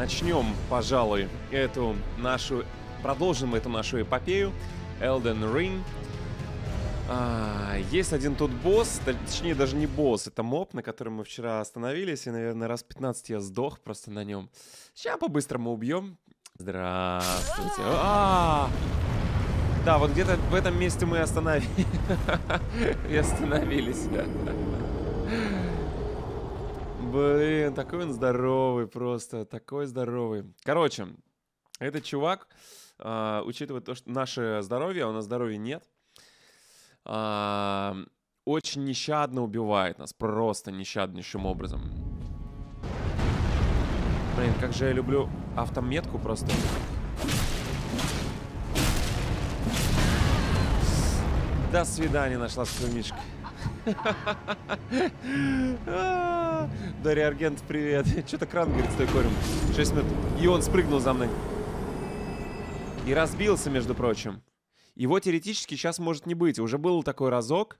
начнем, пожалуй, продолжим эту нашу эпопею. Elden Ring. Есть один тут босс, точнее даже не босс, это моб, на котором мы вчера остановились, и, наверное, раз 15 я сдох просто на нем. Сейчас по-быстрому убьем. Здравствуйте. Да, вот где-то в этом месте мы остановились. Блин, такой он здоровый просто, такой здоровый. Короче, этот чувак, учитывая то, что наше здоровье, а у нас здоровья нет, очень нещадно убивает нас, просто нещаднейшим образом. Блин, как же я люблю автометку просто. До свидания, нашла скромишка. Да, реагент, привет. Что-то кран, говорит, стой, корем. 6 минут. И он спрыгнул за мной. И разбился, между прочим. Его теоретически сейчас может не быть. Уже был такой разок.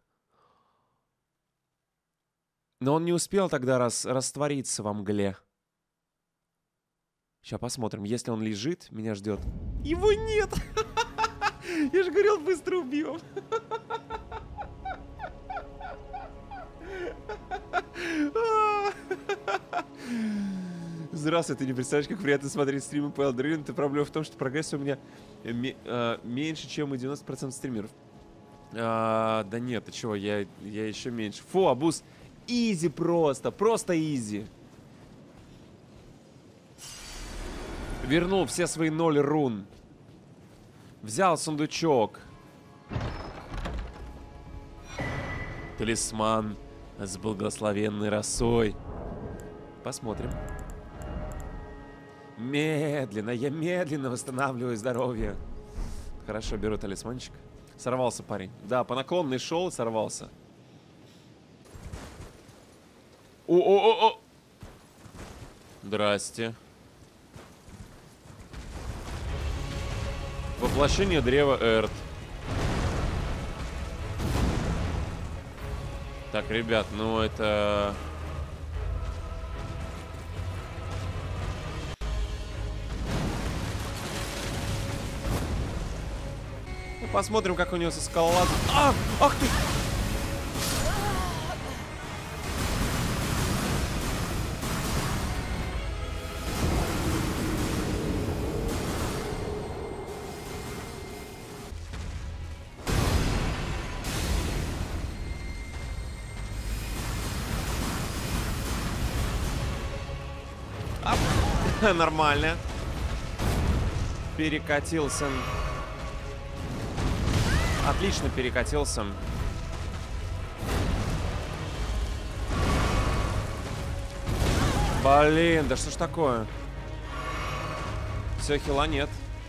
Но он не успел тогда раствориться во мгле. Сейчас посмотрим. Если он лежит, меня ждет. Его нет! Я же говорил, быстро убьем. Здравствуй, ты не представляешь, как приятно смотреть стримы по Elden Ring. Проблема в том, что прогресс у меня меньше, чем у 90% стримеров. Да нет, ты чего, я еще меньше. Фу, Абуз, изи просто изи. Вернул все свои 0 рун. Взял сундучок. Талисман с благословенной росой. Посмотрим. Я медленно восстанавливаю здоровье. Хорошо, беру талисманчик. Сорвался парень. Да, по наклонной шел и сорвался. О! Здрасте. Воплощение древа Эрт. Так, ребят, ну это... Ну, посмотрим, как у него со скалолазом... Ах ты! Нормально. Перекатился. Отлично перекатился. Блин, да что ж такое? Все, хила нет.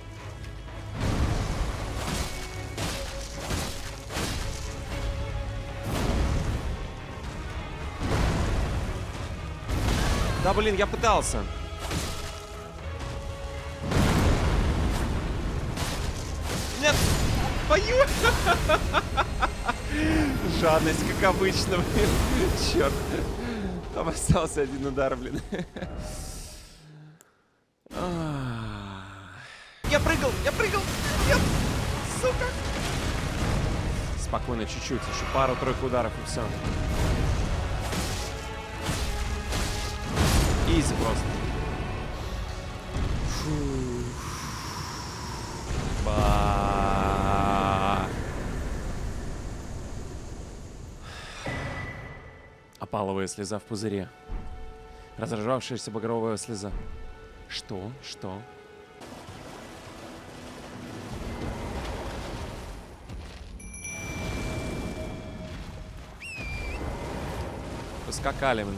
Да, блин, я пытался. Нет, пою. Жадность, как обычно, блин. Черт. Там остался один удар, блин. Я прыгал. Нет, сука. Спокойно, чуть-чуть. Еще пару-тройку ударов и все. Изи просто. Опаловая слеза в пузыре. Разражавшаяся багровая слеза. Что? Поскакали мы.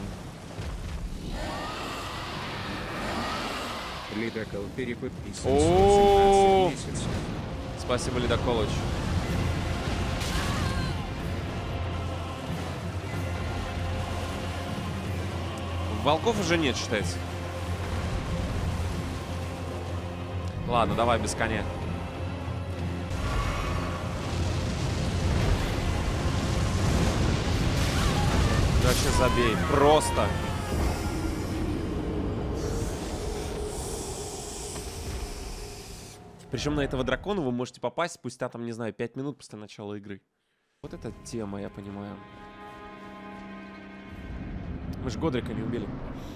Ледокол переподписан. О, спасибо, Ледоколыч. Волков уже нет, считается. Ладно, давай без коня. Вообще забей. Просто. Причем на этого дракона вы можете попасть спустя, там, не знаю, 5 минут после начала игры. Вот эта тема, я понимаю. Мы же Годрика не убили.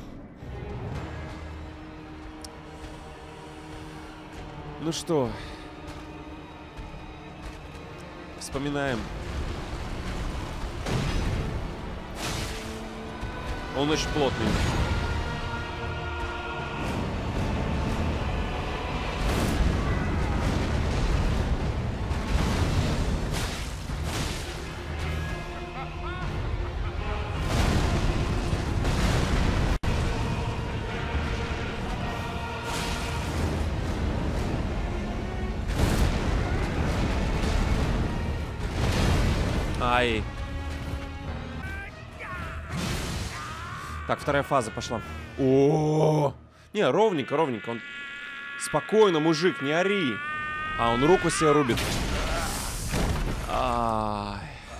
Ну что? Вспоминаем. Он очень плотный. Ай. Так, вторая фаза пошла. О, не, ровненько, ровненько. Он... Спокойно, мужик, не ори. А, он руку себе рубит. Ай.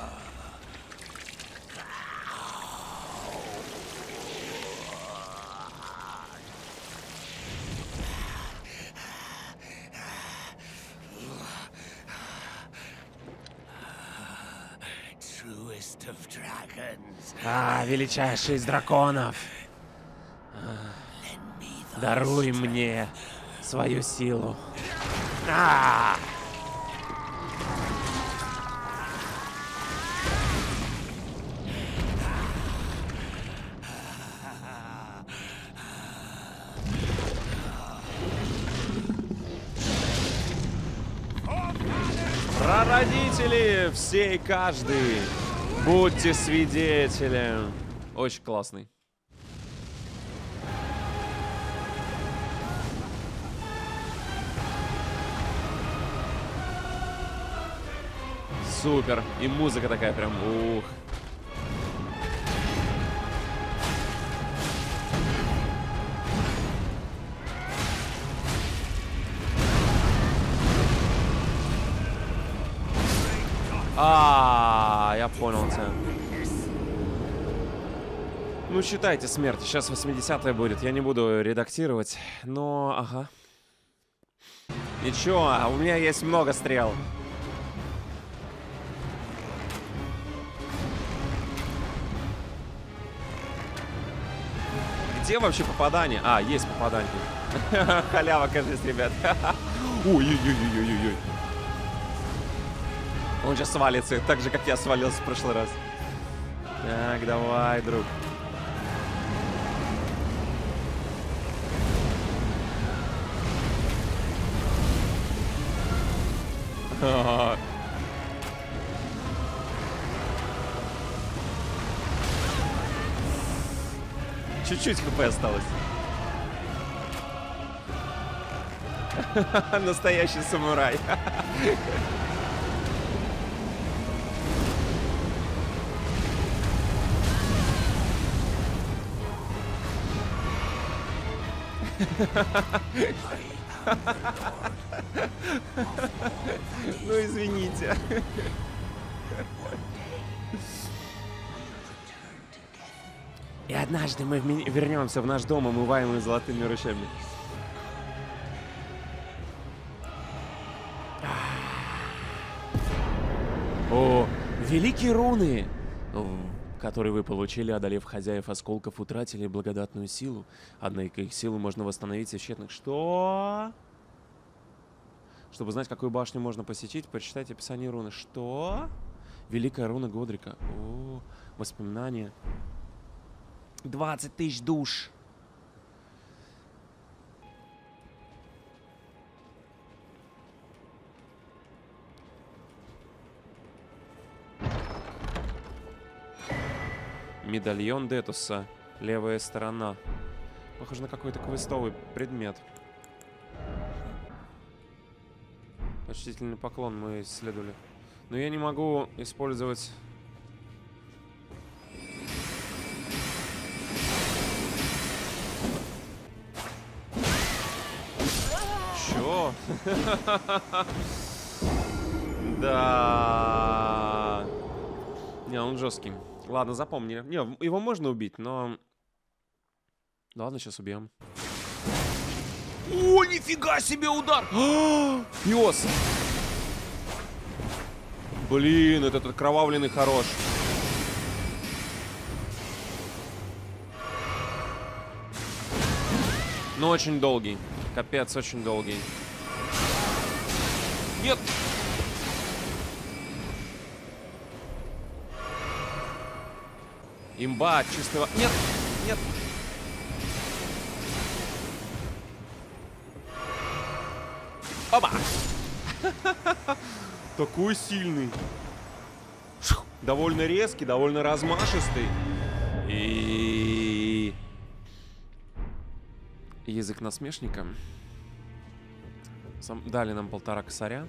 А, величайший из драконов. Даруй мне свою силу. А! Прародители, все и каждый, будьте свидетелем. Очень классный. Супер. И музыка такая прям, ух. А, я понял тебя. Ну, считайте смерть. Сейчас 80-е будет. Я не буду редактировать. Но, ага. Ничего, у меня есть много стрел. Где вообще попадание? А, есть попадание. Халява, кажется, ребят. Ой-ой-ой-ой-ой-ой. Он сейчас свалится, так же, как я свалился в прошлый раз. Так, давай, друг. Чуть-чуть хп осталось. Настоящий самурай. Ну, извините. И однажды мы вернемся в наш дом, омываемый золотыми ручьями. О, великие руны, которые вы получили, одолев хозяев осколков, утратили благодатную силу. Однако их силу можно восстановить в тщетных... Что? Чтобы знать, какую башню можно посетить, прочитайте описание руны. Что? Великая руна Годрика. О, воспоминания. 20 тысяч душ. Медальон Детуса. Левая сторона. Похоже на какой-то квестовый предмет. Почтительный поклон мы исследовали. Но я не могу использовать... Чё? Да. Не, он жесткий. Ладно, запомнили. Не, его можно убить, но... Ладно, сейчас убьем. Ой! нифига себе удар! Пес! Блин, этот окровавленный хорош. Но очень долгий. Капец, очень долгий. Нет! Имба от чистого... Нет! Нет! Оба! Такой сильный. Довольно резкий, довольно размашистый. И... Язык насмешника. Дали нам 1,5 косаря.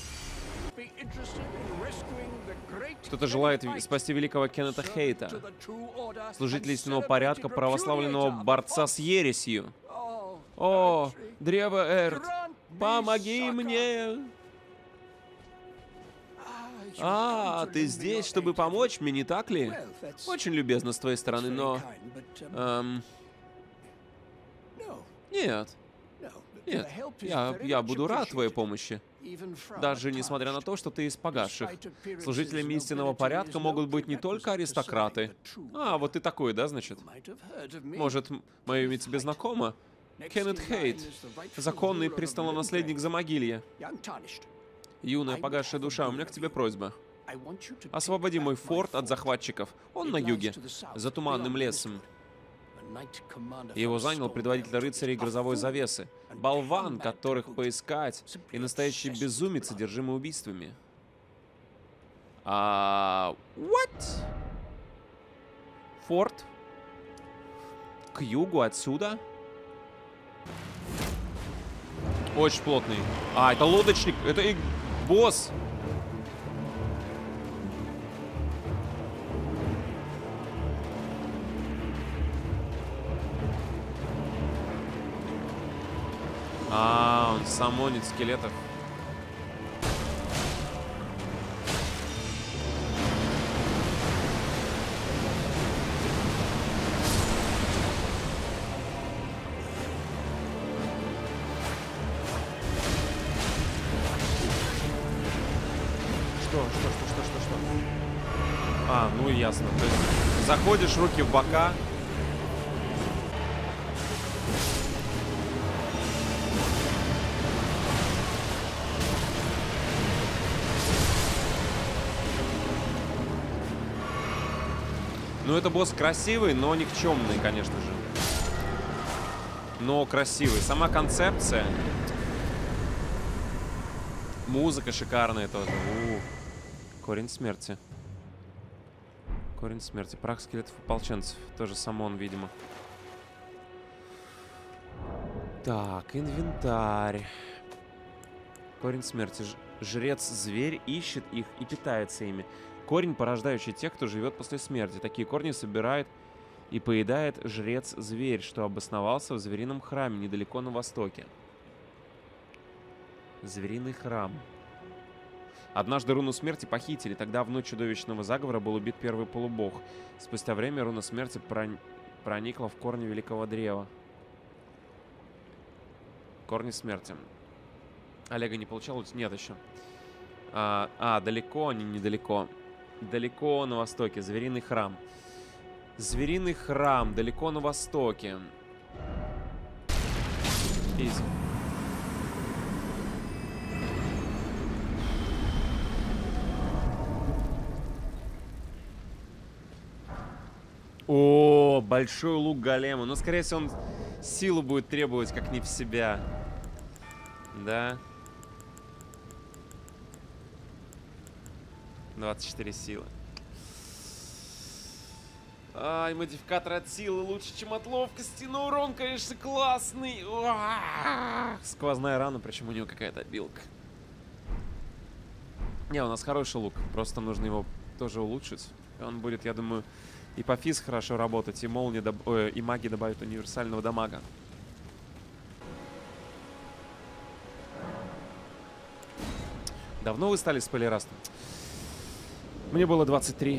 Кто-то желает спасти великого Кеннета Хейта, служителя истинного порядка, православленного борца с ересью. О, древо Эрт, помоги мне! А, ты здесь, чтобы помочь мне, не так ли? Очень любезно с твоей стороны, но... Нет. Нет, я буду рад твоей помощи. Даже несмотря на то, что ты из погасших. Служителями истинного порядка могут быть не только аристократы. А, вот ты такой, да, значит? Может, мое имя тебе знакомо? Кеннет Хейт, законный престолонаследник Замогилья. Юная погасшая душа, у меня к тебе просьба. Освободи мой форт от захватчиков. Он на юге, за туманным лесом. Его занял предводитель рыцарей грозовой завесы. Болван, которых поискать, и настоящий безумец, одержимый убийствами. What? Форт? К югу отсюда? Очень плотный. А, это лодочник. Это и босс. А, он самонит скелетов. Что? А, ну ясно. То есть заходишь, руки в бока. Ну, это босс красивый, но никчемный, конечно же. Но красивый. Сама концепция. Музыка шикарная тоже. Корень смерти. Корень смерти. Прах скелетов ополченцев. Тоже самон, видимо. Так, инвентарь. Корень смерти. Жрец-зверь ищет их и питается ими. Корень, порождающий тех, кто живет после смерти. Такие корни собирает и поедает жрец-зверь, что обосновался в зверином храме недалеко на востоке. Звериный храм. Однажды руну смерти похитили. Тогда в ночь чудовищного заговора был убит первый полубог. Спустя время руна смерти проникла в корни великого древа. Корни смерти. Олега не получал? Нет еще. Далеко они, недалеко. Далеко на востоке. Звериный храм. Звериный храм. Далеко на востоке. Изи. О, большой лук голема. Но, скорее всего, он силу будет требовать, как не в себя. Да. 24 силы. Ай, модификатор от силы лучше, чем от ловкости. Но урон, конечно, классный. Сквозная рана, причем у него какая-то обилка. Не, у нас хороший лук. Просто нужно его тоже улучшить. Он будет, я думаю, и по физ хорошо работать, и молния, и маги добавят универсального дамага. Давно вы стали спойлерастом? Мне было 23.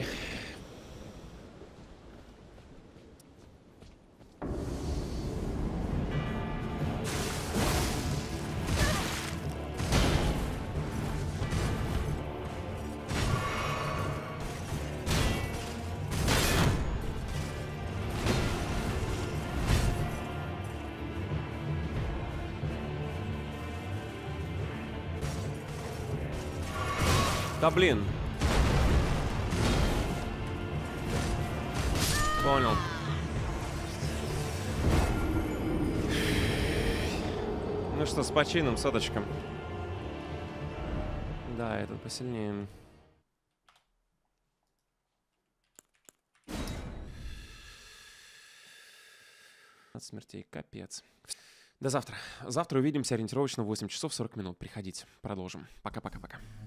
Да блин. Понял. Ну что, с почином, соточка. Да, этот посильнее. От смертей, капец. До завтра. Завтра увидимся ориентировочно в 8 часов 40 минут. Приходите. Продолжим. Пока-пока-пока.